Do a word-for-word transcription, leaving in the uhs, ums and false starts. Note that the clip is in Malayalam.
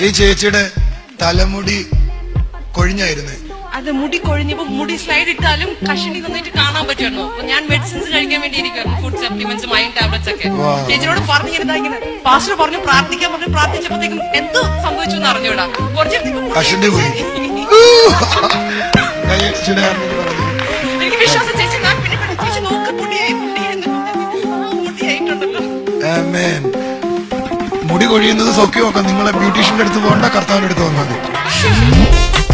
ഈ ചേച്ചിയുടെ തലമുടി കൊഴിഞ്ഞായിരുന്നു. അത് മുടി കൊഴിഞ്ഞപ്പോ മുടി സൈഡ് ഇട്ടാലും കഷണി നന്നായിട്ട് കാണാൻ പറ്റുമായിരുന്നു. അപ്പൊ ഞാൻ മെഡിസിൻസ് കഴിക്കാൻ വേണ്ടി ഇരിക്കുവായിരുന്നു, ഫുഡ് സപ്ലിമെന്റ്സും അയൺ ടാബ്ലറ്റ്സ് ഒക്കെ. ചേച്ചിയോട് പറഞ്ഞിരുന്ന ഇങ്ങനെ പാസ്റ്റർ പറഞ്ഞു പ്രാർത്ഥിക്കാൻ പറഞ്ഞു, പ്രാർത്ഥിച്ചപ്പോഴത്തേക്കും എന്തോ സംഭവിച്ചു എന്ന് അറിഞ്ഞൂടാ. കഷണ്ടി എനിക്ക് വിശ്വാസം ചേച്ചി ഞാൻ പിന്നെ ചേച്ചി നോക്ക് മുടിയായി മുടിയായിട്ടുണ്ടല്ലോ. മുടി കൊഴിയുന്നത് സൗഖ്യമൊക്കെ നിങ്ങളെ ബ്യൂട്ടീഷ്യന്റെ അടുത്ത് പോകണ്ട, കർത്താവിന്റെ അടുത്ത് വന്നാൽ മതി.